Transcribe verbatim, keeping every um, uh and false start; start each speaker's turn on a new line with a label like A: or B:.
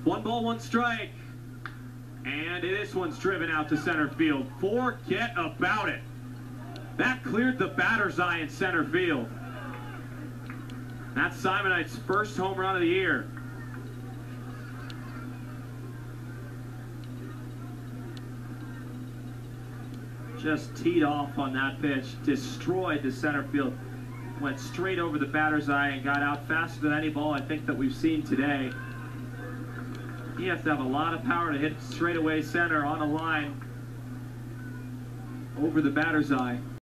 A: One ball, one strike. And this one's driven out to center field. Forget about it. That cleared the batter's eye in center field. That's Simoneit's first home run of the year. Just teed off on that pitch, destroyed the center field. Went straight over the batter's eye and got out faster than any ball I think that we've seen today. You have to have a lot of power to hit straightaway center on a line over the batter's eye.